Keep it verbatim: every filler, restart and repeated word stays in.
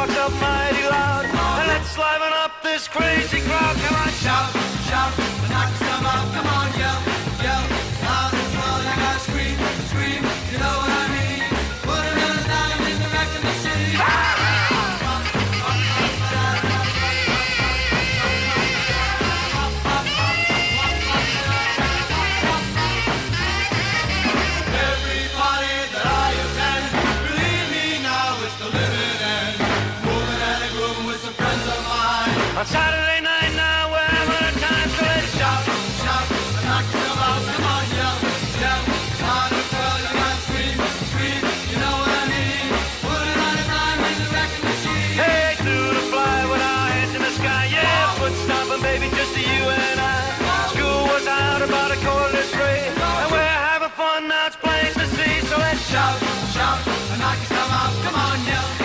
rocks up mighty loud. And let's liven up this crazy crowd. Come on, shout, shout, and knock yourself out. Come on, yell, yell, loud and slow. You gotta scream, scream, you know what I mean. Put another dime in the wrecking machine. Everybody that I attend, believe me now, it's the living end. Moving and a grooving with some friends of mine. On Saturday night now, we're having a time, so let's shout, shout, and knock yourself out. Come on, yell, yell, loud and swell. You gotta scream, scream, you know what I mean. Put another dime in the wrecking machine. Hey, through the fly with our heads in the sky. Yeah, foot stomping, baby, just to you and I. School was out about a quarter to three, and we're having fun now, it's plain to see. So let's shout, shout, and knock yourself out. Come on, yell.